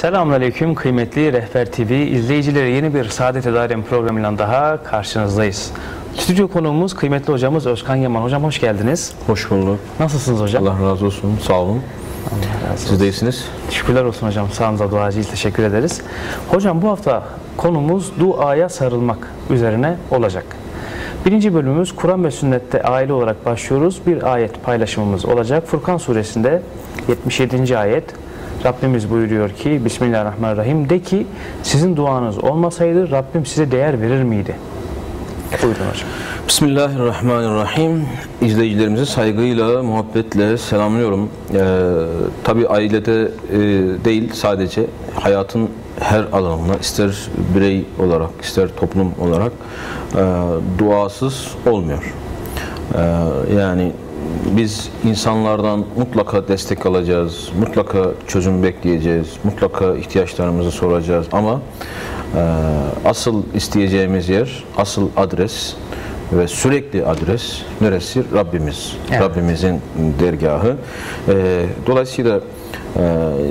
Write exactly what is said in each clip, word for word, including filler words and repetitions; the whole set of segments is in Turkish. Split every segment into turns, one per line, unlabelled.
Selamünaleyküm kıymetli Rehber T V izleyicileri, yeni bir Saadet-i Dairem programıyla daha karşınızdayız. Stüdyo konuğumuz kıymetli hocamız Özkan Yaman. Hocam hoş geldiniz.
Hoş bulduk.
Nasılsınız hocam?
Allah razı olsun. Sağ olun.
Allah razı olsun.
Siz de iyisiniz.
Şükürler olsun hocam. Sağınıza duacıyız. Teşekkür ederiz. Hocam bu hafta konumuz duaya sarılmak üzerine olacak. Birinci bölümümüz Kur'an ve sünnette aile olarak başlıyoruz. Bir ayet paylaşımımız olacak. Furkan suresinde yetmiş yedinci ayet. Rabbimiz buyuruyor ki Bismillahirrahmanirrahim, de ki sizin duanız olmasaydı Rabbim size değer verir miydi? Buyurun hocam.
Bismillahirrahmanirrahim. İzleyicilerimizi saygıyla, muhabbetle selamlıyorum. Ee, tabii ailede e, değil, sadece hayatın her alanında, ister birey olarak, ister toplum olarak e, duasız olmuyor. E, yani biz insanlardan mutlaka destek alacağız, mutlaka çözüm bekleyeceğiz, mutlaka ihtiyaçlarımızı soracağız ama e, asıl isteyeceğimiz yer, asıl adres ve sürekli adres neresi? Rabbimiz. Evet. Rabbimizin dergahı. E, dolayısıyla e,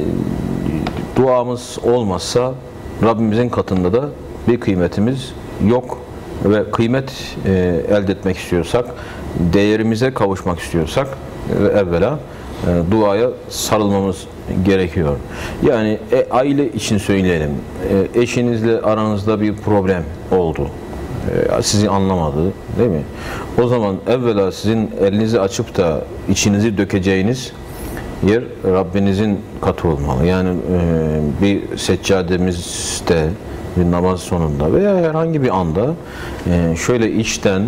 duamız olmazsa Rabbimizin katında da bir kıymetimiz yok ve kıymet e, elde etmek istiyorsak, değerimize kavuşmak istiyorsak e, evvela e, duaya sarılmamız gerekiyor. Yani e, aile için söyleyelim, e, eşinizle aranızda bir problem oldu, e, sizi anlamadı, değil mi? O zaman evvela sizin elinizi açıp da içinizi dökeceğiniz yer Rabbinizin katı olmalı. Yani e, bir seccademizde, bir namaz sonunda veya herhangi bir anda e, şöyle içten e,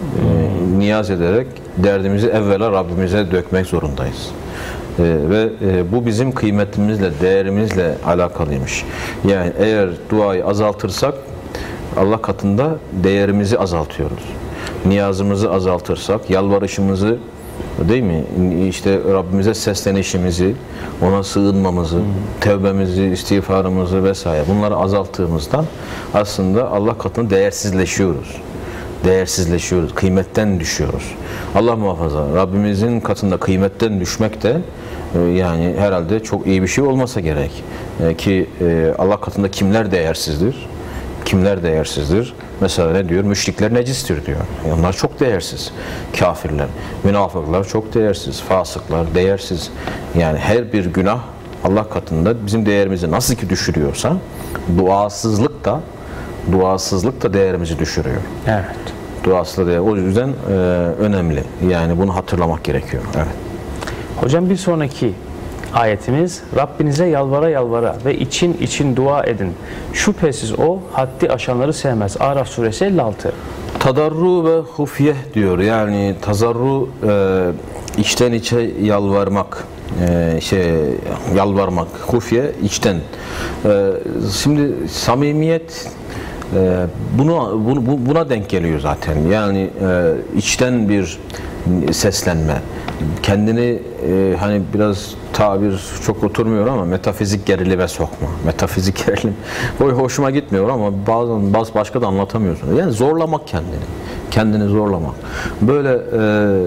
niyaz ederek derdimizi evvela Rabbimize dökmek zorundayız. E, ve e, bu bizim kıymetimizle, değerimizle alakalıymış. Yani eğer duayı azaltırsak Allah katında değerimizi azaltıyoruz. Niyazımızı azaltırsak, yalvarışımızı, değil mi? İşte Rabbimize seslenişimizi, ona sığınmamızı, hmm. tevbemizi, istiğfarımızı vesaire bunları azalttığımızdan aslında Allah katında değersizleşiyoruz. Değersizleşiyoruz, kıymetten düşüyoruz. Allah muhafaza, Rabbimizin katında kıymetten düşmek de yani herhalde çok iyi bir şey olmasa gerek. Ki Allah katında kimler değersizdir? Kimler değersizdir? Mesela ne diyor? Müşrikler necistir diyor. Onlar çok değersiz. Kafirler, münafıklar çok değersiz. Fasıklar değersiz. Yani her bir günah Allah katında bizim değerimizi nasıl ki düşürüyorsa duasızlık da duasızlık da değerimizi düşürüyor.
Evet.
Duasızlık da o yüzden e, önemli. Yani bunu hatırlamak gerekiyor. Evet.
Hocam bir sonraki ayetimiz Rabbinize yalvara yalvara ve için için dua edin. Şüphesiz o haddi aşanları sevmez. Araf suresi elli altı.
Tadarru ve hufye diyor. Yani tazarru e, içten içe yalvarmak. E, şey yalvarmak. Hufye içten. E, şimdi samimiyet e, bunu, bunu buna denk geliyor zaten. Yani e, içten bir seslenme. Kendini e, hani biraz tabir çok oturmuyor ama metafizik gerilime sokma. Metafizik gerilim. O hoşuma gitmiyor ama bazen bazı başka da anlatamıyorsun. Yani zorlamak kendini. Kendini zorlamak. Böyle e,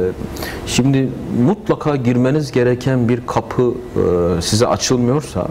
şimdi mutlaka girmeniz gereken bir kapı e, size açılmıyorsa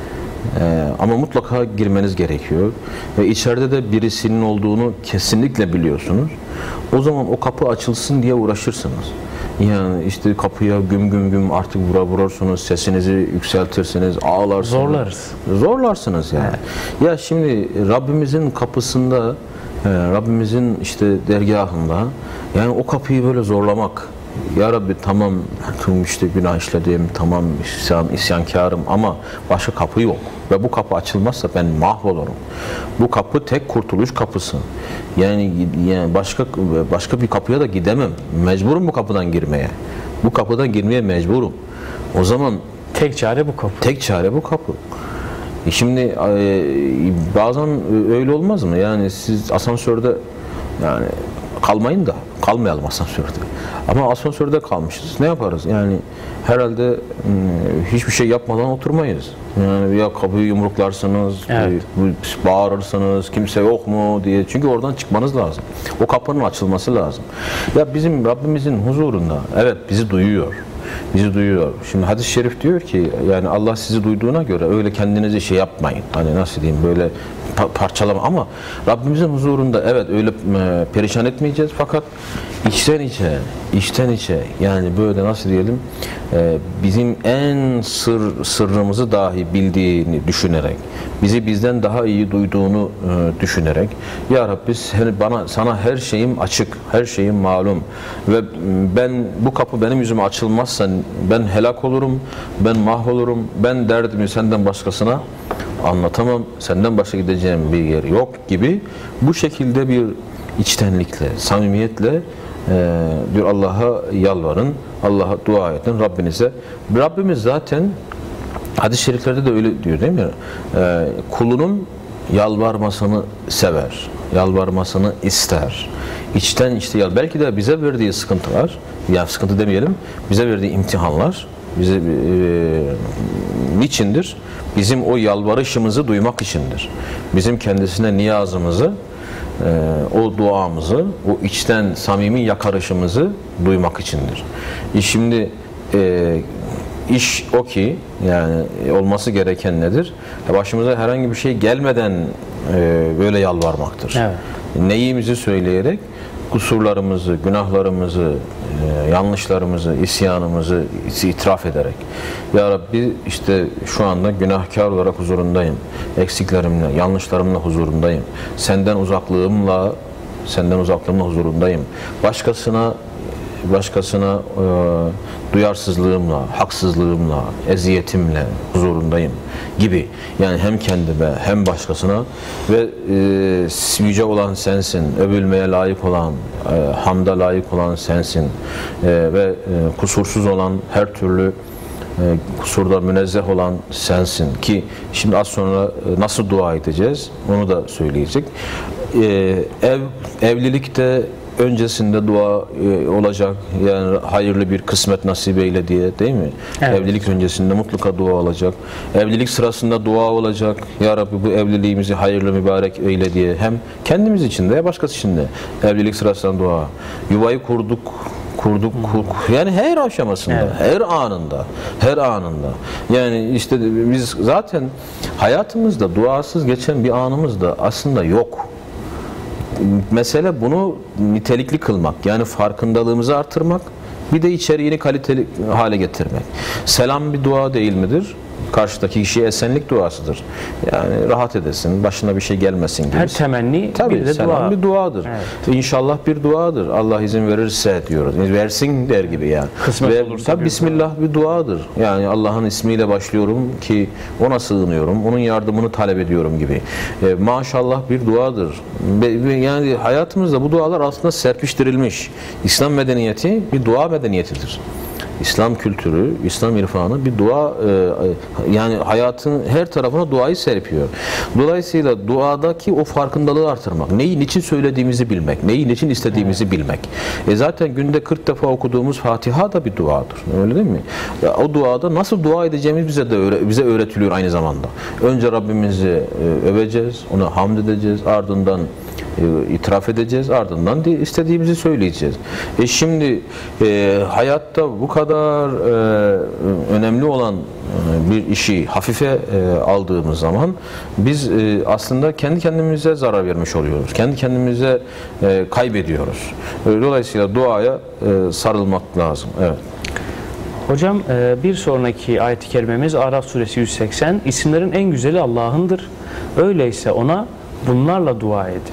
e, ama mutlaka girmeniz gerekiyor ve içeride de birisinin olduğunu kesinlikle biliyorsunuz. O zaman o kapı açılsın diye uğraşırsınız. Yani işte kapıya güm güm güm artık vura vurursunuz, sesinizi yükseltirsiniz, ağlarsınız.
Zorlarız.
Zorlarsınız yani. Evet. Ya şimdi Rabbimizin kapısında, Rabbimizin işte dergahında yani o kapıyı böyle zorlamak. Ya Rabbi tamam işte günah işledim, tamam isyan, isyankarım ama başka kapı yok. Ve bu kapı açılmazsa ben mahvolurum. Bu kapı tek kurtuluş kapısı. Yani, yani başka başka bir kapıya da gidemem. Mecburum bu kapıdan girmeye. Bu kapıdan girmeye mecburum. O zaman
tek çare bu kapı.
Tek çare bu kapı. E şimdi e, bazen öyle olmaz mı? Yani siz asansörde yani kalmayın da kalmayalım asansörde. Ama asansörde kalmışız. Ne yaparız? Yani herhalde hiçbir şey yapmadan oturmayız. Yani ya kapıyı yumruklarsınız, evet. bağırırsınız, kimse yok mu diye. Çünkü oradan çıkmanız lazım. O kapının açılması lazım. Ya bizim Rabbimizin huzurunda evet bizi duyuyor. Bizi duyuyor. Şimdi hadis-i şerif diyor ki yani Allah sizi duyduğuna göre öyle kendinizi şey yapmayın. Hani nasıl diyeyim böyle pa- parçalama ama Rabbimizin huzurunda evet öyle e, perişan etmeyeceğiz fakat içten içe, içten içe yani böyle nasıl diyelim e, bizim en sır sırrımızı dahi bildiğini düşünerek, bizi bizden daha iyi duyduğunu e, düşünerek ya Rabbi sen, bana sana her şeyim açık, her şeyim malum ve ben bu kapı benim yüzüme açılmazsa ben helak olurum, ben mahvolurum, ben derdimi senden başkasına anlatamam, senden başka gideceğim bir yer yok gibi bu şekilde bir içtenlikle, samimiyetle e, diyor Allah'a yalvarın, Allah'a dua edin, Rabbinize. Rabbimiz zaten hadis-i şeriflerde de öyle diyor değil mi? E, kulunun yalvarmasını sever, yalvarmasını ister. İçten işte yal. Belki de bize verdiği sıkıntılar, ya sıkıntı demeyelim, bize verdiği imtihanlar, bize e, niçindir? Bizim o yalvarışımızı duymak içindir. Bizim kendisine niyazımızı, e, o duamızı, o içten samimi yakarışımızı duymak içindir. E şimdi e, iş o ki yani olması gereken nedir? Başımıza herhangi bir şey gelmeden e, böyle yalvarmaktır. Evet. Neyimizi söyleyerek kusurlarımızı, günahlarımızı, e, yanlışlarımızı, isyanımızı itiraf ederek ya Rabbi işte şu anda günahkar olarak huzurundayım. Eksiklerimle, yanlışlarımla huzurundayım. Senden uzaklığımla senden uzaklığımla huzurundayım. Başkasına başkasına e, duyarsızlığımla, haksızlığımla, eziyetimle huzurundayım gibi. Yani hem kendime hem başkasına ve e, yüce olan sensin, övülmeye layık olan, e, hamda layık olan sensin e, ve e, kusursuz olan her türlü e, kusurda münezzeh olan sensin ki şimdi az sonra e, nasıl dua edeceğiz onu da söyleyecek. E, ev evlilikte öncesinde dua e, olacak yani hayırlı bir kısmet nasip eyle diye değil mi? Evet. Evlilik öncesinde mutlaka dua olacak. Evlilik sırasında dua olacak. Ya Rabbi bu evliliğimizi hayırlı mübarek eyle diye hem kendimiz için de başkası için de evlilik sırasında dua. Yuvayı kurduk kurduk, kurduk. Yani her aşamasında, evet. her anında, her anında. Yani işte biz zaten hayatımızda duasız geçen bir anımız da aslında yok. Mesele bunu nitelikli kılmak. Yani farkındalığımızı artırmak. Bir de içeriğini kaliteli hale getirmek. Selam bir dua değil midir? Karşıdaki kişiye esenlik duasıdır. Yani rahat edesin, başına bir şey gelmesin gibi.
Her temenni
tabii,
bir de
selam
dua.
bir duadır. Evet. İnşallah bir duadır. Allah izin verirse diyoruz. Versin der gibi yani.
Kısmet
Ve
olursa
tabii
bir
Bismillah dua. Bir duadır. Yani Allah'ın ismiyle başlıyorum ki ona sığınıyorum. Onun yardımını talep ediyorum gibi. E, maşallah bir duadır. Yani hayatımızda bu dualar aslında serpiştirilmiş. İslam medeniyeti bir dua medeniyetidir. İslam kültürü, İslam irfanı bir dua e, yani hayatın her tarafına duayı serpiyor. Dolayısıyla duadaki o farkındalığı artırmak, neyi niçin söylediğimizi bilmek, neyi niçin istediğimizi bilmek. E zaten günde kırk defa okuduğumuz Fatiha da bir duadır. Öyle değil mi? Ya, o duada nasıl dua edeceğimiz bize de öğre, bize öğretiliyor aynı zamanda. Önce Rabbimizi e, öveceğiz, ona hamd edeceğiz, ardından e, itiraf edeceğiz, ardından istediğimizi söyleyeceğiz. E şimdi e, hayatta bu kadar e, önemli olan e, bir işi hafife e, aldığımız zaman biz e, aslında kendi kendimize zarar vermiş oluyoruz. Kendi kendimize e, kaybediyoruz. E, dolayısıyla duaya e, sarılmak lazım. Evet.
Hocam bir sonraki ayet-i kerimemiz Araf suresi yüz seksen. İsimlerin en güzeli Allah'ındır. Öyleyse ona bunlarla dua edin.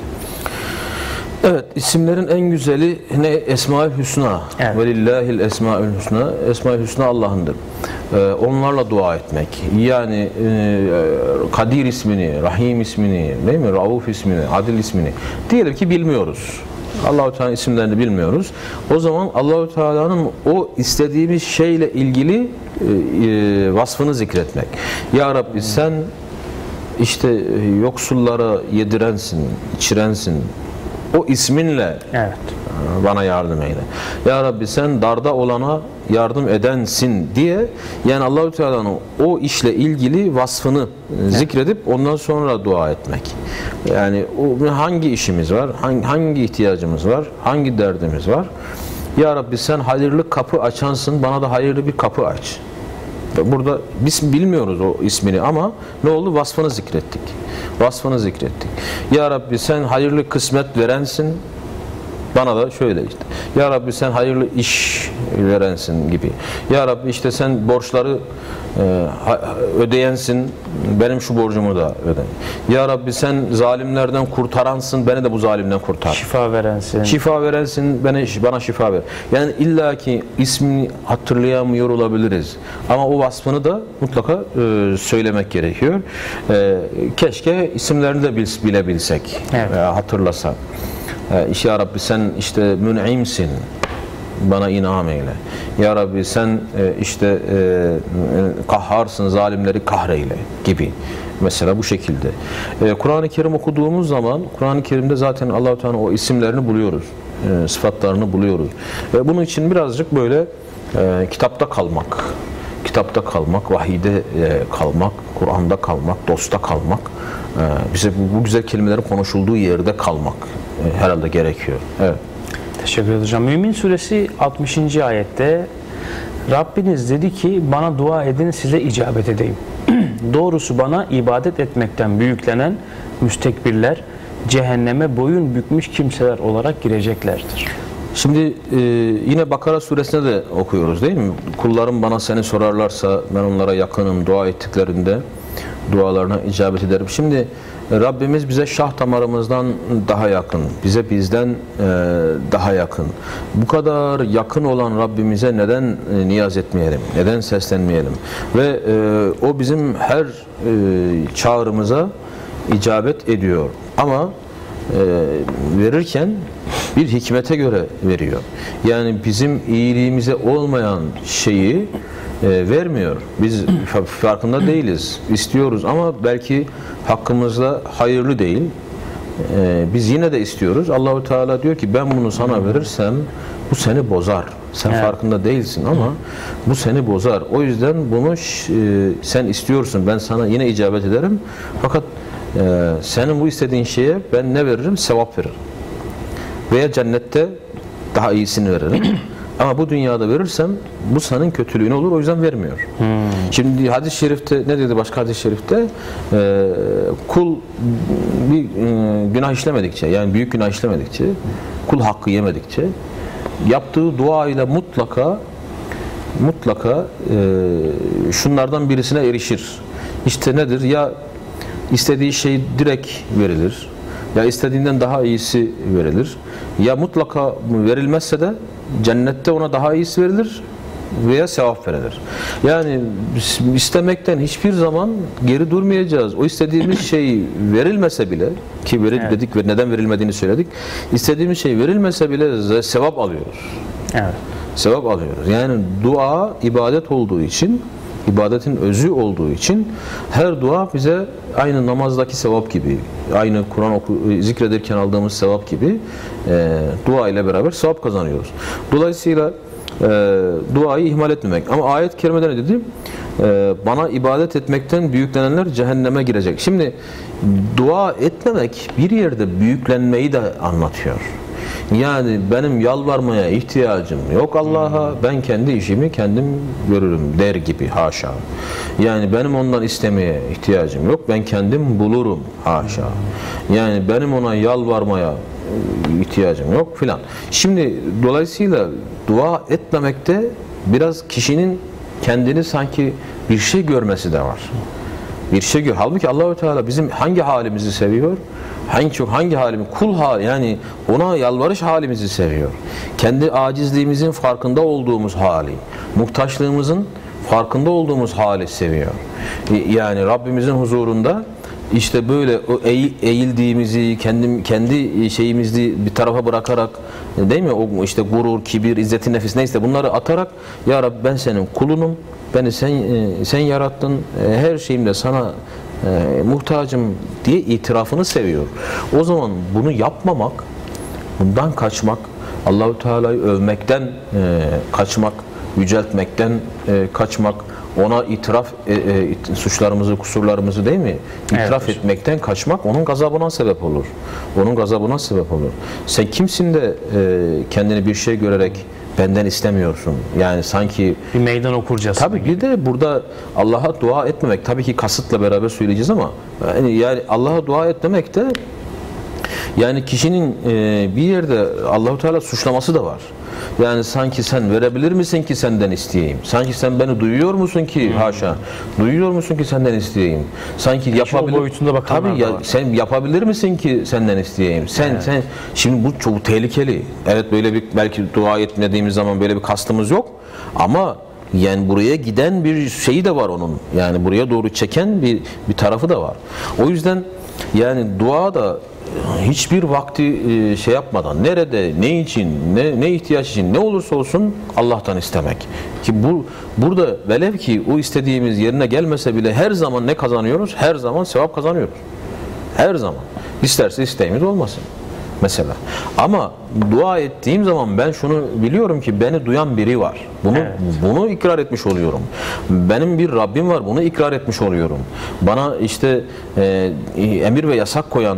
Evet, isimlerin en güzeli ne? Esma-ül Hüsna.
Evet.
Velillahil Esma-ül Hüsna. Esma-ül Hüsna Allah'ındır. Ee, onlarla dua etmek. Yani e, Kadir ismini, Rahim ismini, değil mi? Rauf ismini, Adil ismini. Diyelim ki bilmiyoruz. Allah-u Teala isimlerini bilmiyoruz. O zaman Allah-u Teala'nın o istediğimiz şeyle ilgili e, e, vasfını zikretmek. Ya Rabbi sen işte yoksullara yedirensin, içirensin. O isminle evet. bana yardım eyle. Ya Rabbi sen darda olana yardım edensin diye yani Allah-u Teala'nın o işle ilgili vasfını evet. zikredip ondan sonra dua etmek. Yani o hangi işimiz var, hangi, hangi ihtiyacımız var, hangi derdimiz var? Ya Rabbi sen hayırlı kapı açansın, bana da hayırlı bir kapı aç. Burada biz bilmiyoruz o ismini ama ne oldu? Vasfını zikrettik. Vasfını zikrettik. Ya Rabbi sen hayırlı kısmet verensin, bana da şöyle işte. Ya Rabbi sen hayırlı iş verensin gibi. Ya Rabbi işte sen borçları e, ödeyensin, benim şu borcumu da öde. Ya Rabbi sen zalimlerden kurtaransın, beni de bu zalimden kurtar.
Şifa verensin.
Şifa verensin, beni, bana şifa ver. Yani illaki ismini hatırlayamıyor olabiliriz. Ama o vasfını da mutlaka e, söylemek gerekiyor. E, keşke isimlerini de bil, bilebilsek,
evet.
e, hatırlasak. E, Ya Rabbi sen işte mün'imsin, bana inam eyle. Ya Rabbi sen e, işte e, kahharsın, zalimleri kahreyle gibi. Mesela bu şekilde. E, Kur'an-ı Kerim okuduğumuz zaman Kur'an-ı Kerim'de zaten Allah-u Teala o isimlerini buluyoruz. E, sıfatlarını buluyoruz. Ve bunun için birazcık böyle e, kitapta kalmak, kitapta kalmak, vahide e, kalmak, Kur'an'da kalmak, dosta kalmak, e, bize bu, bu güzel kelimelerin konuşulduğu yerde kalmak e, herhalde gerekiyor. Evet.
Teşekkür ederim hocam. Mümin suresi altmışıncı ayette Rabbiniz dedi ki bana dua edin size icabet edeyim. Doğrusu bana ibadet etmekten büyüklenen müstekbirler cehenneme boyun bükmüş kimseler olarak gireceklerdir.
Şimdi e, yine Bakara suresinde de okuyoruz değil mi? Kullarım bana seni sorarlarsa ben onlara yakınım, dua ettiklerinde dualarına icabet ederim. Şimdi Rabbimiz bize şah damarımızdan daha yakın, bize bizden e, daha yakın. Bu kadar yakın olan Rabbimize neden e, niyaz etmeyelim, neden seslenmeyelim? Ve e, o bizim her e, çağrımıza icabet ediyor. Ama e, verirken bir hikmete göre veriyor. Yani bizim iyiliğimize olmayan şeyi E, vermiyor. Biz farkında değiliz. İstiyoruz ama belki hakkımızda hayırlı değil. E, biz yine de istiyoruz. Allahu Teala diyor ki ben bunu sana verirsem bu seni bozar. Sen evet. farkında değilsin ama bu seni bozar. O yüzden bunu e, sen istiyorsun. Ben sana yine icabet ederim. Fakat e, senin bu istediğin şeye ben ne veririm? Sevap veririm. Veya cennette daha iyisini veririm. Ama bu dünyada verirsem bu senin kötülüğün olur, o yüzden vermiyor. Hmm. Şimdi hadis-i şerifte ne dedi başka hadis-i şerifte? Ee, kul bir e, günah işlemedikçe, yani büyük günah işlemedikçe, kul hakkı yemedikçe yaptığı dua ile mutlaka mutlaka e, şunlardan birisine erişir. İşte nedir? Ya istediği şey direkt verilir, ya istediğinden daha iyisi verilir, ya mutlaka verilmezse de cennette ona daha iyisi verilir veya sevap verilir. Yani istemekten hiçbir zaman geri durmayacağız. O istediğimiz şey verilmese bile, ki veril evet. dedik ve neden verilmediğini söyledik. İstediğimiz şey verilmese bile sevap alıyoruz. Evet. Sevap alıyoruz. Yani dua ibadet olduğu için, ibadetin özü olduğu için her dua bize aynı namazdaki sevap gibi, aynı Kur'an oku, zikrederken aldığımız sevap gibi e, dua ile beraber sevap kazanıyoruz. Dolayısıyla e, duayı ihmal etmemek. Ama ayet-i kerimede ne dedi? E, bana ibadet etmekten büyüklenenler cehenneme girecek. Şimdi dua etmemek bir yerde büyüklenmeyi de anlatıyor. Yani benim yalvarmaya ihtiyacım yok Allah'a, ben kendi işimi kendim görürüm der gibi, haşa. Yani benim ondan istemeye ihtiyacım yok, ben kendim bulurum, haşa. Yani benim ona yalvarmaya ihtiyacım yok filan. Şimdi dolayısıyla dua etmemekte biraz kişinin kendini sanki bir şey görmesi de var. Bir şey gör. Halbuki Allahu Teala bizim hangi halimizi seviyor? Hangi çok hangi halimiz? Kul hali, yani ona yalvarış halimizi seviyor. Kendi acizliğimizin farkında olduğumuz hali, muhtaçlığımızın farkında olduğumuz hali seviyor. Yani Rabbimizin huzurunda işte böyle o eğildiğimizi, kendi kendi şeyimizi bir tarafa bırakarak, değil mi? O işte gurur, kibir, izzeti nefis neyse bunları atarak, ya Rabbi ben senin kulunum. Beni sen sen yarattın. Her şeyimde sana e, muhtacım diye itirafını seviyor. O zaman bunu yapmamak, bundan kaçmak, Allahu Teala'yı övmekten e, kaçmak, yüceltmekten e, kaçmak, ona itiraf e, e, suçlarımızı, kusurlarımızı, değil mi? İtiraf evet. etmekten kaçmak onun gazabına sebep olur. Onun gazabına sebep olur. Sen kimsin de e, kendini bir şey görerek benden istemiyorsun. Yani sanki
bir meydan okurcasına.
Tabii bir de burada Allah'a dua etmemek, tabii ki kasıtla beraber söyleyeceğiz ama yani, yani Allah'a dua etmemek de yani kişinin e, bir yerde Allahu Teala suçlaması da var. Yani sanki sen verebilir misin ki senden isteyeyim? Sanki sen beni duyuyor musun ki hmm. haşa? Duyuyor musun ki senden isteyeyim? Sanki yapabilir boyutunda bakanlar tabii ya, var. Sen yapabilir misin ki senden isteyeyim? Sen evet. sen şimdi bu çok tehlikeli. Evet böyle bir belki dua etmediğimiz zaman böyle bir kastımız yok ama yani buraya giden bir şeyi de var onun. Yani buraya doğru çeken bir bir tarafı da var. O yüzden yani dua da hiçbir vakti şey yapmadan, nerede, ne için, ne, ne ihtiyaç için, ne olursa olsun Allah'tan istemek. Ki bu burada velev ki o istediğimiz yerine gelmese bile her zaman ne kazanıyoruz? Her zaman sevap kazanıyoruz. Her zaman. İsterse isteğimiz olmasın. Mesela. Ama dua ettiğim zaman ben şunu biliyorum ki beni duyan biri var. Bunu evet. bunu ikrar etmiş oluyorum. Benim bir Rabbim var. Bunu ikrar etmiş oluyorum. Bana işte e, emir ve yasak koyan,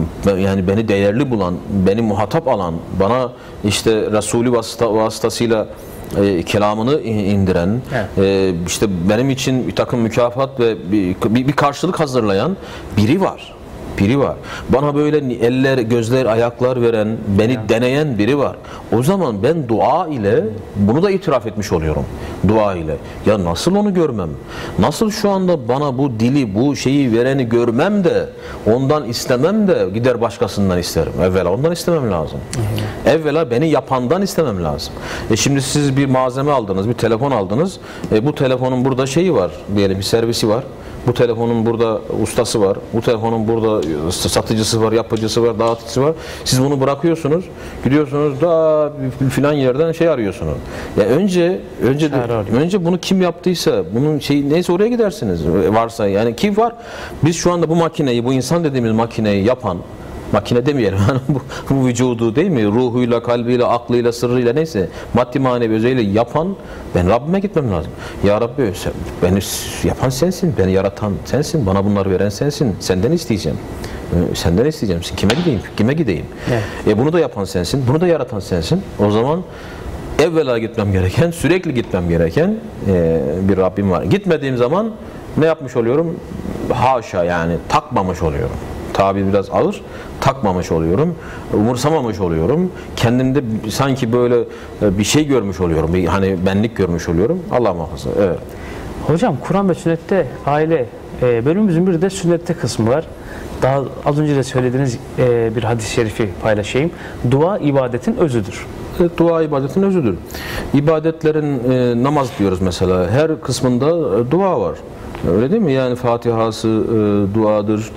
yani beni değerli bulan, beni muhatap alan, bana işte Resulü vasıta, vasıtasıyla E, kelamını indiren, evet. e, işte benim için bir takım mükafat ve bir, bir, bir karşılık hazırlayan biri var. Biri var. Bana böyle eller, gözler, ayaklar veren, beni ya. deneyen biri var. O zaman ben dua ile bunu da itiraf etmiş oluyorum. Dua ile. Ya nasıl onu görmem? Nasıl şu anda bana bu dili, bu şeyi vereni görmem de ondan istemem de gider başkasından isterim. Evvela ondan istemem lazım. Hı hı. Evvela beni yapandan istemem lazım. E şimdi siz bir malzeme aldınız, bir telefon aldınız. E bu telefonun burada şeyi var, diyelim bir servisi var. Bu telefonun burada ustası var, bu telefonun burada satıcısı var, yapıcısı var, dağıtıcısı var. Siz bunu bırakıyorsunuz, gidiyorsunuz da filan yerden şey arıyorsunuz. Ya önce önce de, önce bunu kim yaptıysa, bunun şey neyse oraya gidersiniz. Varsa yani kim var? Biz şu anda bu makineyi, bu insan dediğimiz makineyi yapan, makine demeyelim yani bu, bu vücudu değil mi? Ruhuyla, kalbiyle, aklıyla, sırrıyla neyse maddi manevi özelliğiyle yapan ben Rabbime gitmem lazım. Ya Rabbi sen, beni yapan sensin, beni yaratan sensin, bana bunları veren sensin. Senden isteyeceğim. Senden isteyeceğim. Kime gideyim? Kime gideyim? Evet. E bunu da yapan sensin, bunu da yaratan sensin. O zaman evvela gitmem gereken, sürekli gitmem gereken e, bir Rabbim var. Gitmediğim zaman ne yapmış oluyorum? Haşa yani takmamış oluyorum. Tabi biraz ağır, takmamış oluyorum, umursamamış oluyorum. Kendimde sanki böyle bir şey görmüş oluyorum, bir hani benlik görmüş oluyorum. Allah muhafaza. Evet.
Hocam Kur'an ve sünnette aile e, bölümümüzün bir de sünnette kısmı var. Daha az önce de söylediğiniz e, bir hadis-i şerifi paylaşayım. Dua ibadetin özüdür.
Evet, dua ibadetin özüdür. İbadetlerin e, namaz diyoruz mesela. Her kısmında e, dua var. Öyle değil mi? Yani Fatihası e, duadır,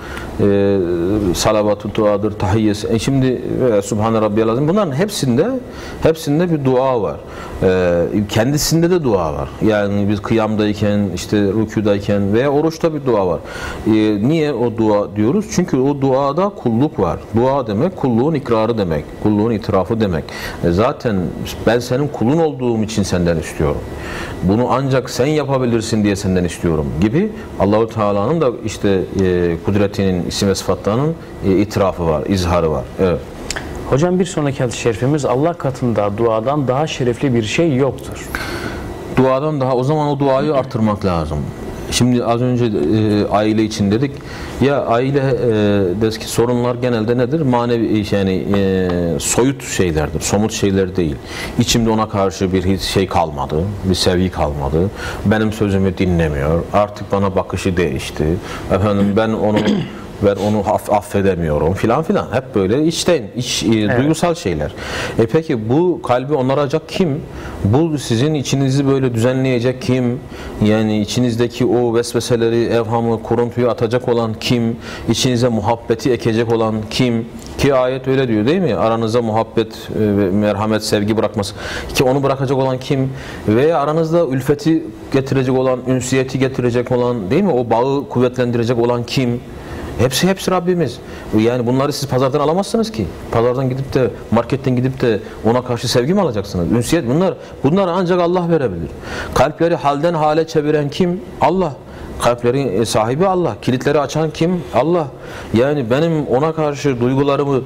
e, salavatı duadır, tahiyyesi. E şimdi e, Subhane Rabbiyal Azim. Bunların hepsinde hepsinde bir dua var. E, kendisinde de dua var. Yani biz kıyamdayken, işte rükûdayken veya oruçta bir dua var. E, niye o dua diyoruz? Çünkü o duada kulluk var. Dua demek kulluğun ikrarı demek. Kulluğun itirafı demek. E, zaten ben senin kulun olduğum için senden istiyorum. Bunu ancak sen yapabilirsin diye senden istiyorum gibi Allahu Teala'nın da işte e, kudretinin, isim ve sıfatlarının e, itirafı var, izharı var. Evet.
Hocam bir sonraki hadis-i şerifimiz Allah katında duadan daha şerefli bir şey yoktur.
Duadan daha, o zaman o duayı artırmak lazım. Şimdi az önce e, aile için dedik. Ya ailedeki sorunlar genelde nedir? Manevi yani e, soyut şeylerdir, somut şeyler değil. İçimde ona karşı bir şey kalmadı, bir sevgi kalmadı. Benim sözümü dinlemiyor. Artık bana bakışı değişti. Efendim ben onu ben onu aff affedemiyorum filan filan. Hep böyle içten, iç, e, evet. duygusal şeyler. E peki bu kalbi onaracak kim? Bu sizin içinizi böyle düzenleyecek kim? Yani içinizdeki o vesveseleri, evhamı, kuruntuyu atacak olan kim? İçinize muhabbeti ekecek olan kim? Ki ayet öyle diyor değil mi? Aranıza muhabbet, ve merhamet, sevgi bırakması. Ki onu bırakacak olan kim? Veya aranızda ülfeti getirecek olan, ünsiyeti getirecek olan değil mi? O bağı kuvvetlendirecek olan kim? Hepsi hepsi Rabbimiz. Yani bunları siz pazardan alamazsınız ki. Pazardan gidip de, marketten gidip de ona karşı sevgi mi alacaksınız? Ünsiyet bunlar. Bunlar ancak Allah verebilir. Kalpleri halden hale çeviren kim? Allah. Kalplerin sahibi Allah. Kilitleri açan kim? Allah. Yani benim ona karşı duygularımı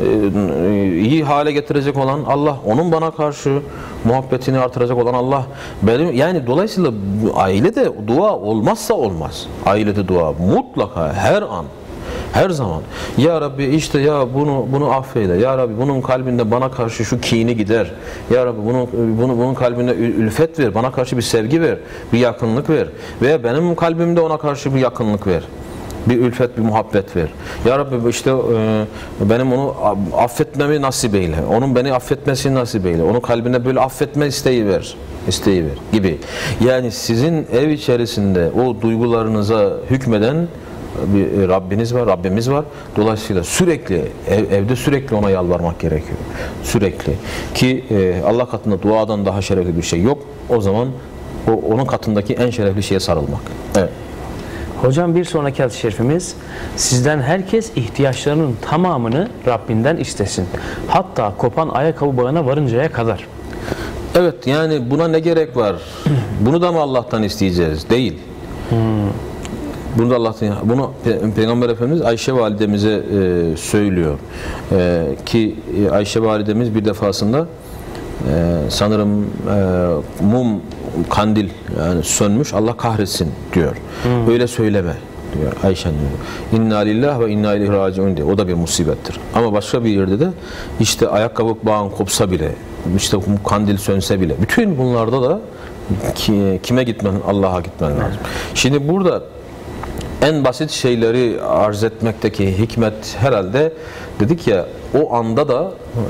iyi hale getirecek olan Allah. Onun bana karşı muhabbetini artıracak olan Allah. Benim yani dolayısıyla ailede dua olmazsa olmaz. Ailede dua mutlaka her an, her zaman. Ya Rabbi işte ya bunu bunu affeyle. Ya Rabbi bunun kalbinde bana karşı şu kini gider. Ya Rabbi bunu bunu bunun kalbinde ülfet ver. Bana karşı bir sevgi ver, bir yakınlık ver. Veya benim kalbimde ona karşı bir yakınlık ver. Bir ülfet, bir muhabbet ver. Ya Rabbi işte e, benim onu affetmemi nasip eyle. Onun beni affetmesini nasip eyle. Onun kalbine böyle affetme isteği ver. İsteği ver gibi. Yani sizin ev içerisinde o duygularınıza hükmeden bir Rabbiniz var, Rabbimiz var. Dolayısıyla sürekli ev, evde sürekli ona yalvarmak gerekiyor. Sürekli. Ki e, Allah katında duadan daha şerefli bir şey yok. O zaman o, onun katındaki en şerefli şeye sarılmak. Evet.
Hocam bir sonraki hadis-i şerifimiz, sizden herkes ihtiyaçlarının tamamını Rabbinden istesin. Hatta kopan ayakkabı bağına varıncaya kadar.
Evet, yani buna ne gerek var? Bunu da mı Allah'tan isteyeceğiz? Değil. Hmm. Bunu da Allah'tan, bunu Peygamber Efendimiz Ayşe validemize e, söylüyor. E, ki Ayşe validemiz bir defasında e, sanırım e, mum kandil yani sönmüş, Allah kahretsin diyor. Hmm. Öyle söyleme diyor Ayşe diyor. İnna lillahi ve inna ileyhi raciun diyor. O da bir musibettir. Ama başka bir yerde de işte ayakkabı bağın kopsa bile, işte kandil sönse bile, bütün bunlarda da ki, kime gitmen? Allah'a gitmen lazım. Hmm. Şimdi burada en basit şeyleri arz etmekteki hikmet herhalde dedik ya, o anda da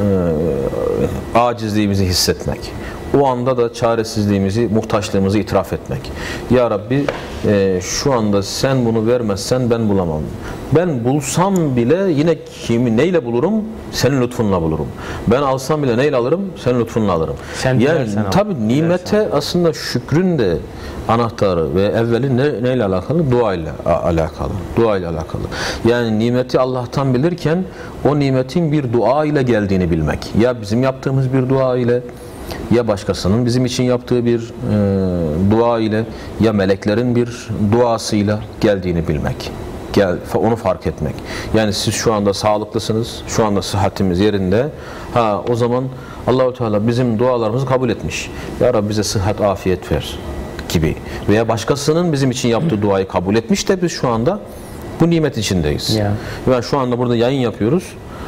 e, acizliğimizi hissetmek. O anda da çaresizliğimizi, muhtaçlığımızı itiraf etmek. Ya Rabbi e, şu anda sen bunu vermezsen ben bulamam. Ben bulsam bile yine kimi neyle bulurum? Senin lütfunla bulurum. Ben alsam bile neyle alırım? Senin lütfunla alırım. Sen yani tabi nimete aslında şükrün de anahtarı ve evveli ne, neyle alakalı? Dua ile alakalı. Dua ile alakalı. Yani nimeti Allah'tan bilirken o nimetin bir dua ile geldiğini bilmek. Ya bizim yaptığımız bir dua ile, ya başkasının bizim için yaptığı bir e, dua ile, ya meleklerin bir duasıyla geldiğini bilmek. Gel, onu fark etmek. Yani siz şu anda sağlıklısınız, şu anda sıhhatimiz yerinde. Ha, o zaman Allahu Teala bizim dualarımızı kabul etmiş. Ya Rabbi bize sıhhat, afiyet ver gibi. Veya başkasının bizim için yaptığı duayı kabul etmiş de biz şu anda bu nimet içindeyiz. Yeah. Yani şu anda burada yayın yapıyoruz.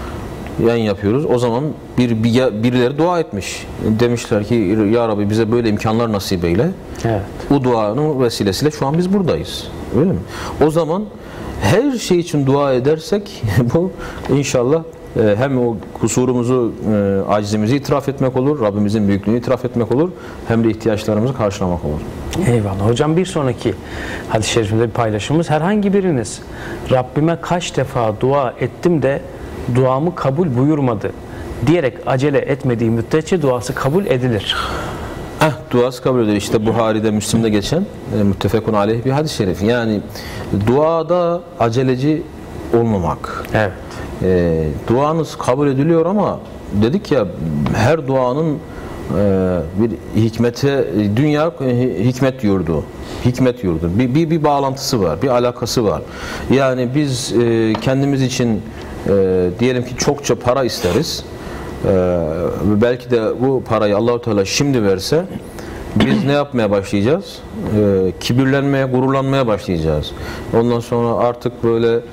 Yayın yapıyoruz. O zaman bir, bir birileri dua etmiş. Demişler ki ya Rabbi bize böyle imkanlar nasip eyle. Evet. O duanın vesilesiyle şu an biz buradayız. Öyle mi? O zaman her şey için dua edersek bu inşallah hem o kusurumuzu, acizimizi itiraf etmek olur, Rabbimizin büyüklüğünü itiraf etmek olur, hem de ihtiyaçlarımızı karşılamak olur.
Eyvallah. Hocam bir sonraki hadis-i şerifimizde bir paylaşımımız, herhangi biriniz Rabbime kaç defa dua ettim de duamı kabul buyurmadı diyerek acele etmediği müddetçe duası kabul edilir.
Eh, duası kabul edilir. İşte Buhari'de, Müslim'de geçen e, müttefekun aleyh bir hadis-i şerif. Yani duada aceleci olmamak. Evet. E, duanız kabul ediliyor ama dedik ya, her duanın e, bir hikmete, dünya e, hikmet yurdu. Hikmet yurdu. Bir, bir, bir bağlantısı var, bir alakası var. Yani biz e, kendimiz için e, diyelim ki çokça para isteriz. Ee, belki de bu parayı Allah-u Teala şimdi verse biz ne yapmaya başlayacağız? Ee, kibirlenmeye, gururlanmaya başlayacağız. Ondan sonra artık böyle e,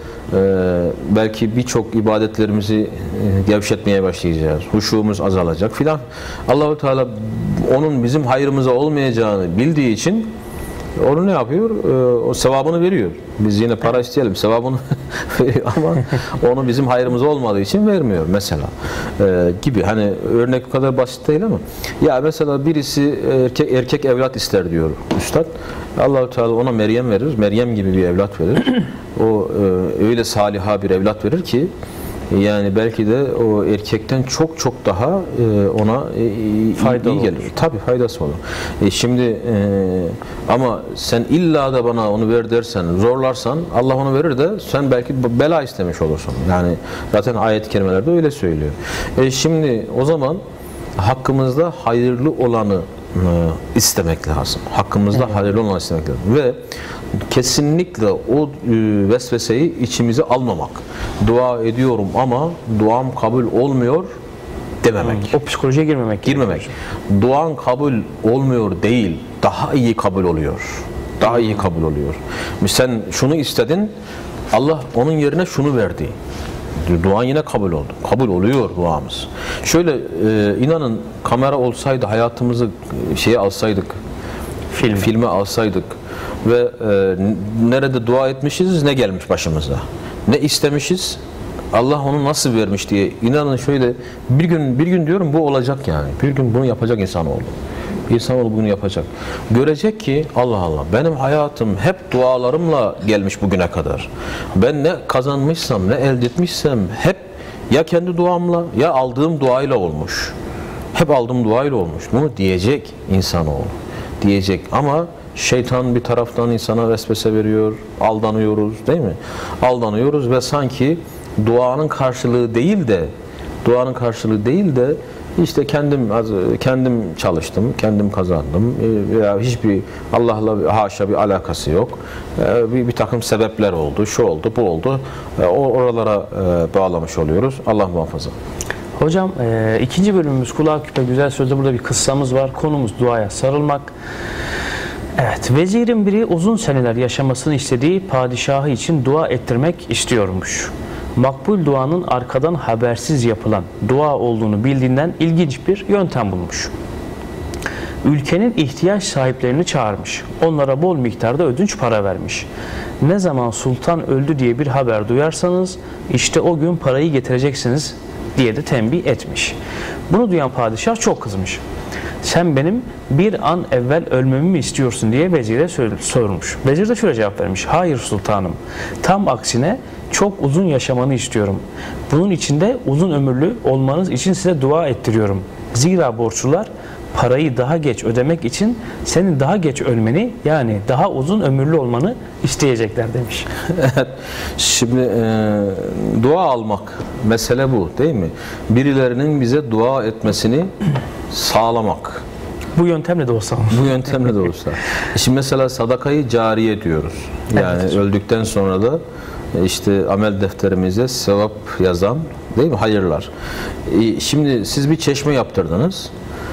belki birçok ibadetlerimizi e, gevşetmeye başlayacağız. Huşuğumuz azalacak filan. Allah-u Teala onun bizim hayrımıza olmayacağını bildiği için onu ne yapıyor? Ee, o sevabını veriyor. Biz yine para isteyelim, sevabını veriyor ama onu bizim hayrımız olmadığı için vermiyor mesela. Ee, gibi. Hani örnek bu kadar basit değil ama. Ya mesela birisi erkek erkek evlat ister diyor üstad. Allah-u Teala ona Meryem verir. Meryem gibi bir evlat verir. O e, öyle saliha bir evlat verir ki yani belki de o erkekten çok çok daha e, ona e, Fayda iyi gelir. Tabii faydası olur. E, şimdi e, ama sen illa da bana onu ver dersen, zorlarsan Allah onu verir de sen belki bela istemiş olursun. Yani zaten ayet-i kerimelerde öyle söylüyor. E, şimdi o zaman hakkımızda hayırlı olanı istemek lazım. Hakkımızda evet. hayırlı olan istemek lazım. Ve kesinlikle o vesveseyi içimize almamak. Dua ediyorum ama duam kabul olmuyor dememek.
O psikolojiye girmemek.
Girmemek. Duan kabul olmuyor değil, daha iyi kabul oluyor. Daha iyi kabul oluyor. Sen şunu istedin, Allah onun yerine şunu verdi. Duan yine kabul oldu. Kabul oluyor duamız. Şöyle e, inanın kamera olsaydı hayatımızı şeye alsaydık, film filme alsaydık ve e, nerede dua etmişiz, ne gelmiş başımıza, ne istemişiz, Allah onu nasıl vermiş diye inanın şöyle bir gün bir gün diyorum bu olacak yani. Bir gün bunu yapacak insanoğlu. İnsanoğlu bunu yapacak. Görecek ki Allah Allah benim hayatım hep dualarımla gelmiş bugüne kadar. Ben ne kazanmışsam, ne elde etmişsem hep ya kendi duamla ya aldığım duayla olmuş. Hep aldığım duayla olmuş. Bunu diyecek insanoğlu. Diyecek ama şeytan bir taraftan insana vesvese veriyor. Aldanıyoruz değil mi? Aldanıyoruz ve sanki duanın karşılığı değil de duanın karşılığı değil de işte kendim kendim çalıştım, kendim kazandım veya hiçbir Allah'la haşa bir alakası yok. Bir, bir takım sebepler oldu, şu oldu, bu oldu. Oralara bağlamış oluyoruz. Allah muhafaza.
Hocam e, ikinci bölümümüz Kulağa Küpe Güzel Söz'de burada bir kıssamız var. Konumuz duaya sarılmak. Evet, vezirin biri uzun seneler yaşamasını istediği padişahı için dua ettirmek istiyormuş. Makbul duanın arkadan habersiz yapılan dua olduğunu bildiğinden ilginç bir yöntem bulmuş. Ülkenin ihtiyaç sahiplerini çağırmış. Onlara bol miktarda ödünç para vermiş. Ne zaman sultan öldü diye bir haber duyarsanız işte o gün parayı getireceksiniz diye de tembih etmiş. Bunu duyan padişah çok kızmış. Sen benim bir an evvel ölmemi mi istiyorsun diye vezire sormuş. Vezir de şöyle cevap vermiş. Hayır sultanım. Tam aksine çok uzun yaşamanı istiyorum. Bunun için de uzun ömürlü olmanız için size dua ettiriyorum. Zira borçlular parayı daha geç ödemek için senin daha geç ölmeni yani daha uzun ömürlü olmanı isteyecekler demiş.
Şimdi e, dua almak mesele bu değil mi? Birilerinin bize dua etmesini sağlamak.
Bu yöntemle de olsa.
Bu yöntemle de olsa. Şimdi mesela sadakayı cariye diyoruz. Yani evet. Öldükten sonra da işte amel defterimize sevap yazan değil mi? Hayırlar. Şimdi siz bir çeşme yaptırdınız.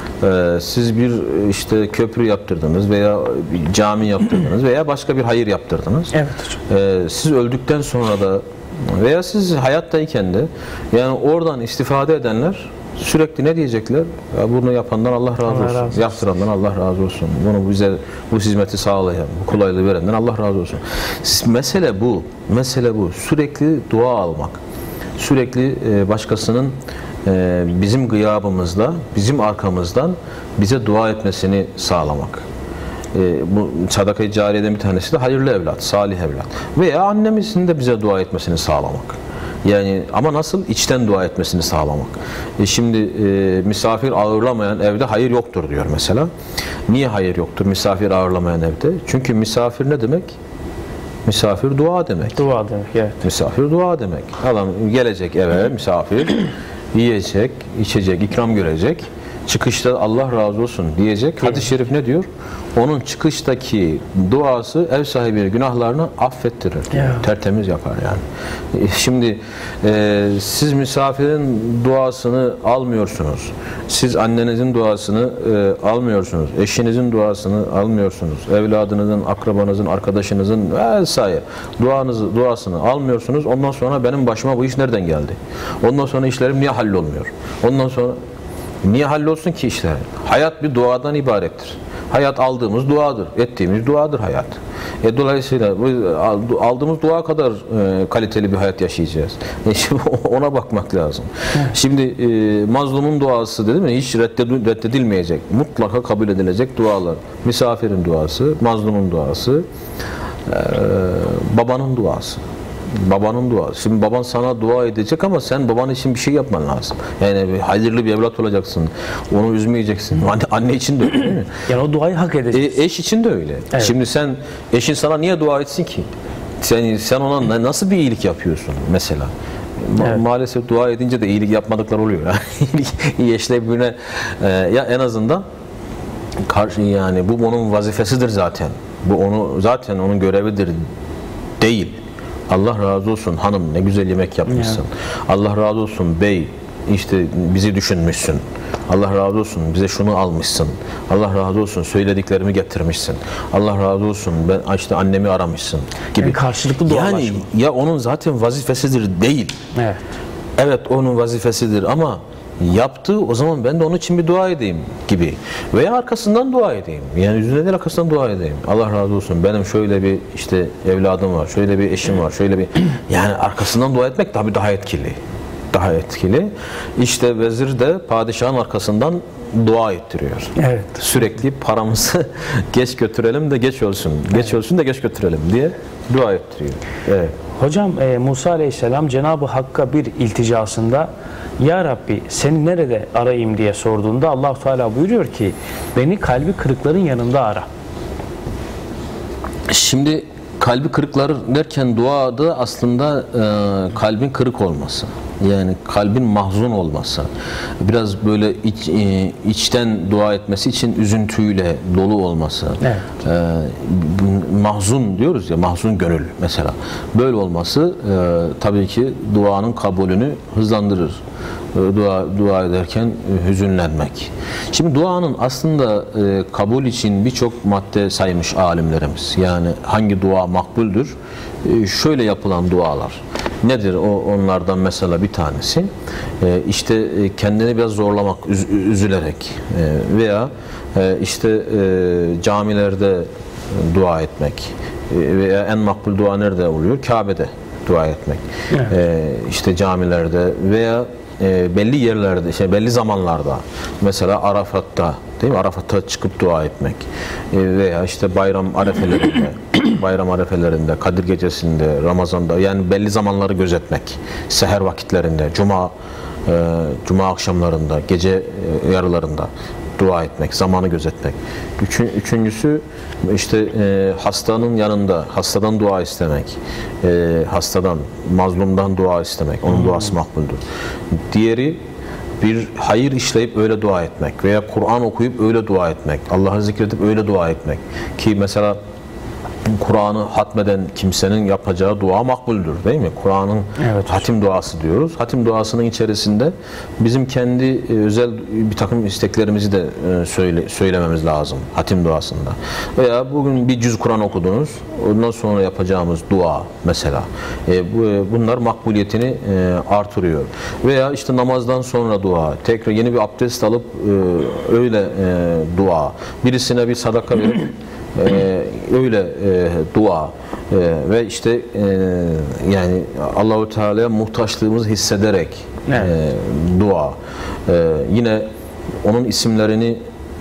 Siz bir işte köprü yaptırdınız veya bir cami yaptırdınız veya başka bir hayır yaptırdınız.
Evet hocam.
Siz öldükten sonra da veya siz hayattayken de yani oradan istifade edenler sürekli ne diyecekler? Ya bunu yapandan Allah razı olsun. Allah razı olsun. Yaptırandan Allah razı olsun. Bunu bize bu hizmeti sağlayan, bu kolaylığı verenden Allah razı olsun. Mesele bu. Mesele bu. Sürekli dua almak. Sürekli başkasının bizim gıyabımızda, bizim arkamızdan bize dua etmesini sağlamak. Bu sadaka-i cariyeden bir tanesi de hayırlı evlat, salih evlat. Veya annemizin de bize dua etmesini sağlamak. Yani ama nasıl? İçten dua etmesini sağlamak. E şimdi e, misafir ağırlamayan evde hayır yoktur diyor mesela. Niye hayır yoktur misafir ağırlamayan evde? Çünkü misafir ne demek? Misafir dua demek.
Dua demek, evet.
Misafir dua demek. Adam gelecek eve misafir, yiyecek, içecek, ikram görecek. Çıkışta Allah razı olsun diyecek. Hadis-i şerif ne diyor? Onun çıkıştaki duası ev sahibinin günahlarını affettirir. Yeah. Tertemiz yapar yani. Şimdi e, siz misafirin duasını almıyorsunuz. Siz annenizin duasını e, almıyorsunuz. Eşinizin duasını almıyorsunuz. Evladınızın, akrabanızın, arkadaşınızın vesaire duanızı, duasını almıyorsunuz. Ondan sonra benim başıma bu iş nereden geldi? Ondan sonra işlerim niye hallolmuyor? Ondan sonra niye hallolsun ki işler? Hayat bir duadan ibarettir. Hayat aldığımız duadır. Ettiğimiz duadır hayat. E, dolayısıyla aldığımız dua kadar e, kaliteli bir hayat yaşayacağız. E, şimdi ona bakmak lazım. Şimdi e, mazlumun duası dedi mi? Hiç reddedilmeyecek. Mutlaka kabul edilecek dualar. Misafirin duası, mazlumun duası, e, babanın duası. Babanın duası. Şimdi baban sana dua edecek ama sen baban için bir şey yapman lazım. Yani hayırlı bir evlat olacaksın. Onu üzmeyeceksin. Anne, anne için de öyle değil mi?
Yani o duayı hak edeceksin.
E, eş için de öyle. Evet. Şimdi sen eşin sana niye dua etsin ki? Sen, sen ona nasıl bir iyilik yapıyorsun mesela? Ma evet. Maalesef dua edince de iyilik yapmadıklar oluyor. İyi eşle birbirine e, ya en azından karşı yani bu onun vazifesidir zaten. Bu onu zaten onun görevidir değil. Allah razı olsun hanım, ne güzel yemek yapmışsın. Ya. Allah razı olsun bey, işte bizi düşünmüşsün. Allah razı olsun bize şunu almışsın. Allah razı olsun söylediklerimi getirmişsin. Allah razı olsun ben işte annemi aramışsın gibi.
Yani karşılıklı dualaşma.
Yani ya onun zaten vazifesidir değil.
Evet.
Evet onun vazifesidir ama yaptı, o zaman ben de onun için bir dua edeyim gibi. Veya arkasından dua edeyim. Yani yüzüne değil arkasından dua edeyim. Allah razı olsun benim şöyle bir işte evladım var, şöyle bir eşim var, şöyle bir... Yani arkasından dua etmek tabii daha etkili. Daha etkili. İşte vezir de padişahın arkasından dua ettiriyor.
Evet.
Sürekli paramızı geç götürelim de geç olsun. Geç evet. olsun da geç götürelim diye dua ettiriyor. Evet.
Hocam e, Musa Aleyhisselam Cenab-ı Hakk'a bir ilticasında Ya Rabbi seni nerede arayayım diye sorduğunda Allah-u Teala buyuruyor ki beni kalbi kırıkların yanında ara.
Şimdi kalbi kırıklar derken duada aslında e, kalbin kırık olması. Yani kalbin mahzun olması. Biraz böyle iç, e, içten dua etmesi için üzüntüyle dolu olması. Evet. E, mahzun diyoruz ya, mahzun gönül mesela. Böyle olması e, tabii ki duanın kabulünü hızlandırır. Dua, dua ederken hüzünlenmek. Şimdi duanın aslında e, kabul için birçok madde saymış alimlerimiz. Yani hangi dua makbuldür? E, şöyle yapılan dualar. Nedir o onlardan mesela bir tanesi? E, işte e, kendini biraz zorlamak, üz, üzülerek e, veya e, işte e, camilerde dua etmek e, veya en makbul dua nerede oluyor? Kabe'de dua etmek. Evet. E, işte camilerde veya E, belli yerlerde, işte belli zamanlarda, mesela Arafat'ta, değil mi? Arafat'a çıkıp dua etmek e, veya işte bayram arefelerinde, bayram arefelerinde, Kadir gecesinde, Ramazan'da, yani belli zamanları gözetmek, seher vakitlerinde, cuma, e, cuma akşamlarında, gece e, yarılarında dua etmek, zamanı gözetmek. Üçün, üçüncüsü işte e, hastanın yanında, hastadan dua istemek, e, hastadan, mazlumdan dua istemek, onun duası makbuldür. Diğeri bir hayır işleyip öyle dua etmek veya Kur'an okuyup öyle dua etmek, Allah'ı zikredip öyle dua etmek ki mesela Kur'an'ı hatmeden kimsenin yapacağı dua makbuldür, değil mi? Kur'an'ın evet, hatim duası diyoruz. Hatim duasının içerisinde bizim kendi özel bir takım isteklerimizi de söyle, söylememiz lazım hatim duasında. Veya bugün bir cüz Kur'an okudunuz, ondan sonra yapacağımız dua mesela. E, bu, bunlar makbuliyetini e, artırıyor. Veya işte namazdan sonra dua, tekrar yeni bir abdest alıp e, öyle e, dua, birisine bir sadaka verip Ee, öyle e, dua e, ve işte e, yani Allahu Teala'ya muhtaçlığımızı hissederek evet. e, dua e, yine onun isimlerini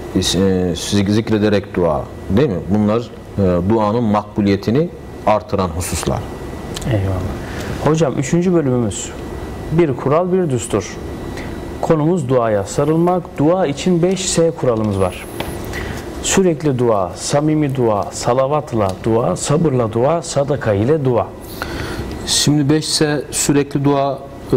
e, zikrederek dua, değil mi? Bunlar e, duanın makbuliyetini artıran hususlar.
Eyvallah. Hocam üçüncü bölümümüz bir kural bir düstur. Konumuz duaya sarılmak. Dua için beş S kuralımız var. Sürekli dua, samimi dua, salavatla dua, sabırla dua, sadaka ile dua.
Şimdi beşse sürekli dua e,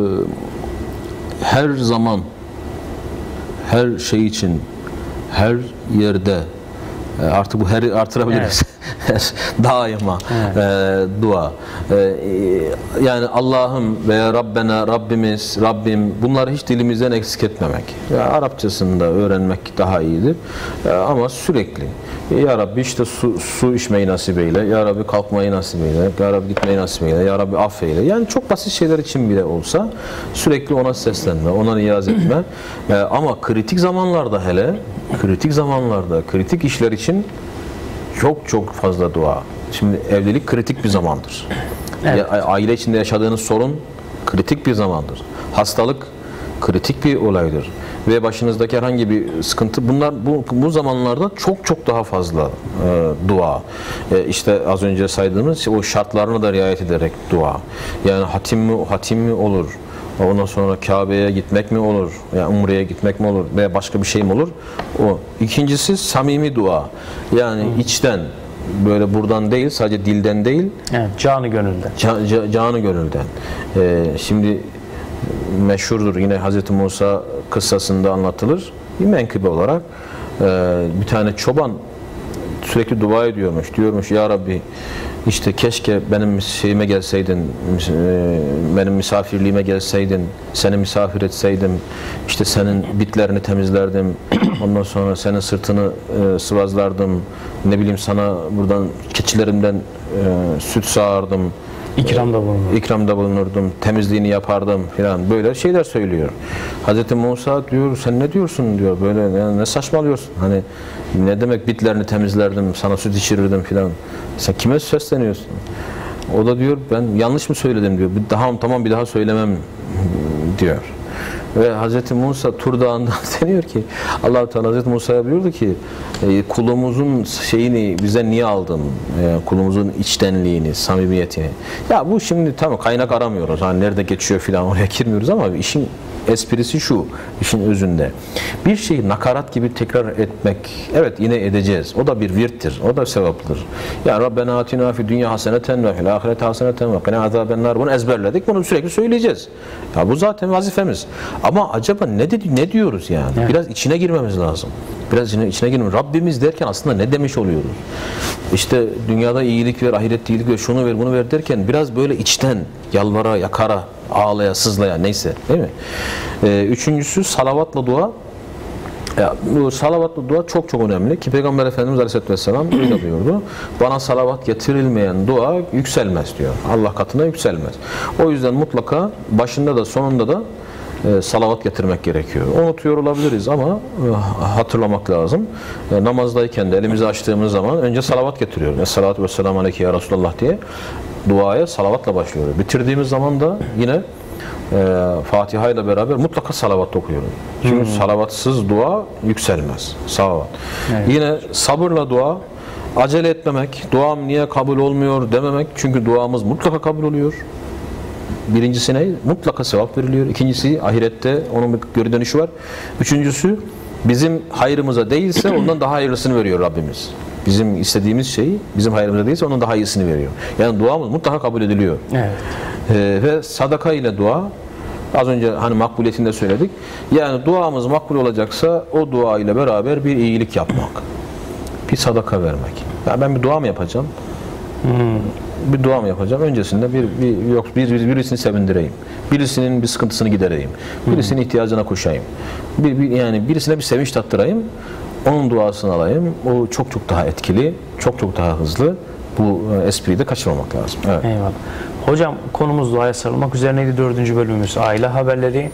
her zaman, her şey için, her yerde e, artık bu heri artırabiliriz. Evet. Daima evet. e, dua. E, yani Allah'ım veya Rabbena, Rabbimiz, Rabbim, bunları hiç dilimizden eksik etmemek. Ya, Arapçasını da öğrenmek daha iyidir. E, ama sürekli. Ya Rabbi işte su, su içmeyi nasip eyle. Ya Rabbi kalkmayı nasip eyle. Ya Rabbi gitmeyi nasip eyle. Ya Rabbi affeyle. Yani çok basit şeyler için bile olsa sürekli ona seslenme, ona niyaz etme. E, ama kritik zamanlarda hele, kritik zamanlarda, kritik işler için çok çok fazla dua. Şimdi evlilik kritik bir zamandır. Evet. Ya, aile içinde yaşadığınız sorun kritik bir zamandır. Hastalık kritik bir olaydır. Ve başınızdaki herhangi bir sıkıntı, bunlar bu, bu zamanlarda çok çok daha fazla e, dua. E, işte az önce saydığımız o şartlarına da riayet ederek dua. Yani hatim mi, hatim mi olur? Ondan sonra Kabe'ye gitmek mi olur? Yani Umre'ye gitmek mi olur? Veya başka bir şey mi olur? O. İkincisi samimi dua. Yani hmm. içten, böyle buradan değil, sadece dilden değil.
Evet, canı gönülden.
Ca, ca, canı gönülden. Ee, şimdi meşhurdur yine Hazreti Musa kıssasında anlatılır. Bir menkıbe olarak. Ee, bir tane çoban sürekli dua ediyormuş. Diyormuş ya Rabbi işte keşke benim şeyime gelseydin, benim misafirliğime gelseydin, seni misafir etseydim, işte senin bitlerini temizlerdim, ondan sonra senin sırtını e, sıvazlardım, ne bileyim sana buradan keçilerimden e, süt sağardım,
İkramda bulunurdum.
İkramda bulunurdum, temizliğini yapardım filan, böyle şeyler söylüyor. Hazreti Musa diyor sen ne diyorsun diyor, böyle ne, ne saçmalıyorsun, hani ne demek bitlerini temizlerdim, sana süt içirirdim filan, sen kime sesleniyorsun? O da diyor ben yanlış mı söyledim diyor, daha tamam bir daha söylemem diyor. Ve Hazreti Musa Tur Dağı'nda deniyor ki Allah-u Teala Hazreti Musa'ya buyurdu ki e, kulumuzun şeyini bize niye aldın? E, kulumuzun içtenliğini, samimiyetini. Ya bu şimdi tamam kaynak aramıyoruz. Hani nerede geçiyor filan oraya girmiyoruz ama işin esprisi şu, işin özünde. Bir şeyi nakarat gibi tekrar etmek, evet yine edeceğiz. O da bir virttir, o da sevaptır. Ya Rabbena atina fi dünya haseneten ve fil ahireti haseneten ve qina azabennar. Bunu ezberledik, bunu sürekli söyleyeceğiz. Ya bu zaten vazifemiz. Ama acaba ne dedi, ne diyoruz yani? Evet. Biraz içine girmemiz lazım. Biraz içine, içine girmemiz. Rabbimiz derken aslında ne demiş oluyoruz? İşte dünyada iyilik ver, ahirette iyilik ver, şunu ver, bunu ver derken biraz böyle içten, yalvara, yakara, ağlaya, sızlaya neyse, değil mi? Ee, üçüncüsü salavatla dua. Ya, bu salavatla dua çok çok önemli ki Peygamber Efendimiz Aleyhisselatü Vesselam öyle buyurdu. Bana salavat getirilmeyen dua yükselmez diyor. Allah katına yükselmez. O yüzden mutlaka başında da sonunda da e, salavat getirmek gerekiyor. Unutuyor olabiliriz ama e, hatırlamak lazım. E, namazdayken de elimizi açtığımız zaman önce salavat getiriyoruz. Esselatu vesselamu aleyke ya Resulallah diye duaya salavatla başlıyoruz. Bitirdiğimiz zaman da yine e, Fatiha ile beraber mutlaka salavat okuyoruz. Çünkü hmm. salavatsız dua yükselmez. Salavat. Evet. Yine sabırla dua, acele etmemek, duam niye kabul olmuyor dememek. Çünkü duamız mutlaka kabul oluyor. Birincisi ne? Mutlaka sevap veriliyor. İkincisi ahirette onun bir geri dönüşü var. Üçüncüsü bizim hayrımıza değilse ondan daha hayırlısını veriyor Rabbimiz. Bizim istediğimiz şeyi bizim hayrımıza değilse onun daha iyisini veriyor. Yani duamız mutlaka kabul ediliyor. Evet. Ee, ve sadaka ile dua, az önce hani makbuliyetinde söyledik. Yani duamız makbul olacaksa o dua ile beraber bir iyilik yapmak. Bir sadaka vermek. Ya ben bir dua mı yapacağım? Hmm. Bir dua mı yapacağım? Öncesinde bir, bir yok bir, bir birisini sevindireyim. Birisinin bir sıkıntısını gidereyim. Birisinin hmm. ihtiyacına koşayım. Bir, bir yani birisine bir sevinç tattırayım. Onun duasını alayım. O çok çok daha etkili, çok çok daha hızlı. Bu espriyi de kaçırmamak lazım. Evet.
Eyvallah. Hocam konumuz duaya sarılmak üzerineydi. Dördüncü bölümümüz aile haberleri.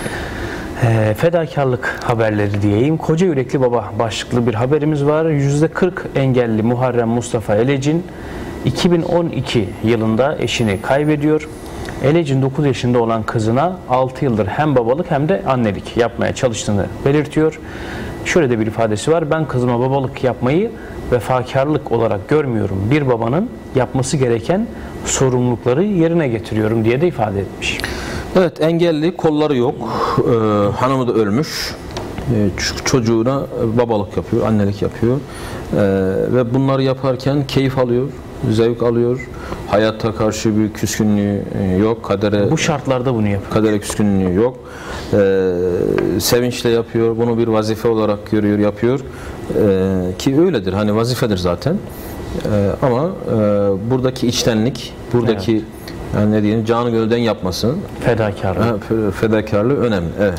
E, fedakarlık haberleri diyeyim. Koca Yürekli Baba başlıklı bir haberimiz var. yüzde kırk engelli Muharrem Mustafa Elecin iki bin on iki yılında eşini kaybediyor. Elecin dokuz yaşında olan kızına altı yıldır hem babalık hem de annelik yapmaya çalıştığını belirtiyor. Şöyle de bir ifadesi var. Ben kızıma babalık yapmayı vefakarlık olarak görmüyorum. Bir babanın yapması gereken sorumlulukları yerine getiriyorum diye de ifade etmiş.
Evet, engelli, kolları yok. Ee, hanımı da ölmüş. Ee, çocuğuna babalık yapıyor, annelik yapıyor. Ee, ve bunları yaparken keyif alıyor, zevk alıyor. Hayata karşı bir küskünlüğü yok. Kadere,
bu şartlarda bunu yapıyor.
Kadere küskünlüğü yok. Ee, sevinçle yapıyor. Bunu bir vazife olarak görüyor, yapıyor. Ee, ki öyledir. Hani vazifedir zaten. Ee, ama e, buradaki içtenlik, buradaki evet. yani ne diyelim canı gönülden yapması,
fedakarlık.
E, fedakarlığı önemli. Evet.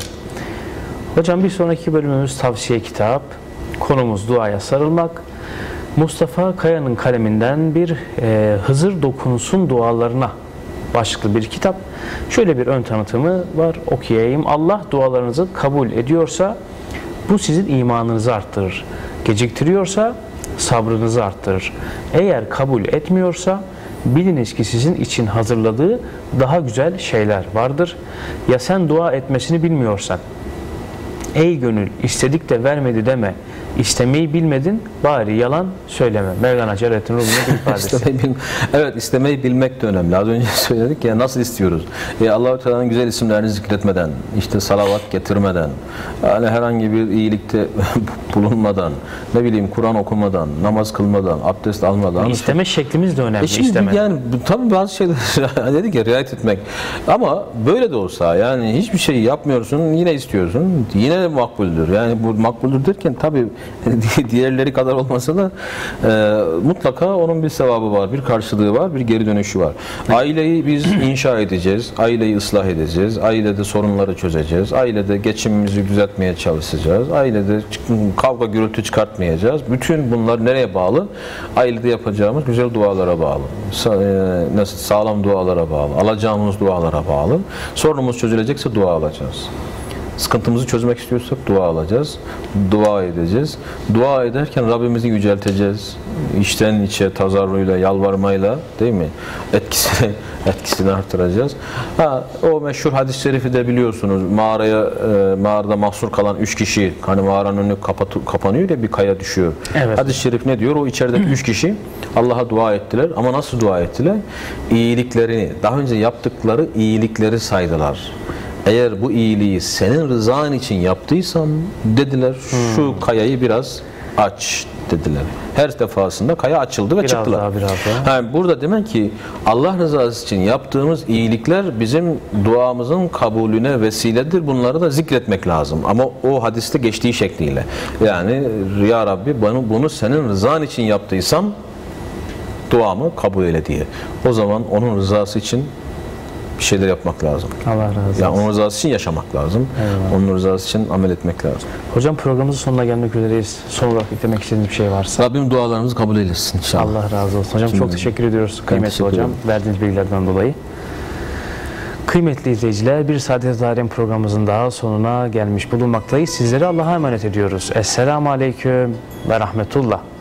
Hocam bir sonraki bölümümüz tavsiye kitap. Konumuz duaya sarılmak. Mustafa Kaya'nın kaleminden bir e, Hızır dokunsun dualarına başlıklı bir kitap. Şöyle bir ön tanıtımı var, okuyayım. Allah dualarınızı kabul ediyorsa bu sizin imanınızı arttırır. Geciktiriyorsa sabrınızı arttırır. Eğer kabul etmiyorsa biliniz ki sizin için hazırladığı daha güzel şeyler vardır. Ya sen dua etmesini bilmiyorsan, ey gönül istedik de vermedi deme, İstemeyi bilmedin, bari yalan söyleme. Mevlana Celaleddin Rumi'nin bir ifadesi.
İstemeyi evet, istemeyi bilmek de önemli. Az önce söyledik ya, nasıl istiyoruz? E, Allah-u Teala'nın güzel isimlerini zikretmeden, işte salavat getirmeden, yani herhangi bir iyilikte bulunmadan, ne bileyim Kur'an okumadan, namaz kılmadan, abdest almadan.
İsteme işte, şeklimiz de önemli.
E şimdi isteme. Yani tabii bazı şeyler dedik ya, riayet etmek. Ama böyle de olsa yani hiçbir şey yapmıyorsun, yine istiyorsun. Yine makbuldür. Yani bu makbuldür derken tabii diğerleri kadar olmasa da e, mutlaka onun bir sevabı var, bir karşılığı var, bir geri dönüşü var. Aileyi biz inşa edeceğiz, aileyi ıslah edeceğiz, ailede sorunları çözeceğiz, ailede geçimimizi düzeltmeye çalışacağız, ailede kavga gürültü çıkartmayacağız. Bütün bunlar nereye bağlı? Ailede yapacağımız güzel dualara bağlı, Sa- e, nasıl sağlam dualara bağlı, alacağımız dualara bağlı. Sorunumuz çözülecekse dua alacağız. Sıkıntımızı çözmek istiyorsak dua alacağız, dua edeceğiz. Dua ederken Rabbimizi yücelteceğiz. İçten içe, tazarruyla, yalvarmayla, değil mi? Etkisini, etkisini artıracağız. Ha, o meşhur hadis-i şerifi de biliyorsunuz. Mağaraya, e, mağarada mahsur kalan üç kişi, hani mağaranın önü kapatı, kapanıyor ya, bir kaya düşüyor.
Evet.
Hadis-i şerif ne diyor? O içerideki üç kişi Allah'a dua ettiler. Ama nasıl dua ettiler? İyiliklerini, daha önce yaptıkları iyilikleri saydılar. Eğer bu iyiliği senin rızan için yaptıysam dediler, şu hmm. kayayı biraz aç dediler. Her defasında kaya açıldı ve
biraz
çıktılar.
Daha, biraz daha.
Yani burada demek ki Allah rızası için yaptığımız iyilikler bizim duamızın kabulüne vesiledir. Bunları da zikretmek lazım. Ama o hadiste geçtiği şekliyle. Yani ya Rabbi bunu, bunu senin rızan için yaptıysam duamı kabul eyle diye. O zaman onun rızası için bir şeyler yapmak lazım.
Allah razı olsun.
Yani onun rızası için yaşamak lazım. Eyvallah. Onun rızası için amel etmek lazım.
Hocam programımızın sonuna gelmek üzereyiz. Son olarak eklemek istediğiniz bir şey varsa.
Rabbim dualarımızı kabul eylesin inşallah.
Allah razı olsun. Hocam Şimdi, çok teşekkür ediyoruz kıymetli teşekkür hocam. Ederim. Verdiğiniz bilgilerden dolayı. Kıymetli izleyiciler, bir Saadet Alem programımızın daha sonuna gelmiş bulunmaktayız. Sizleri Allah'a emanet ediyoruz. Esselamu Aleyküm ve Rahmetullah.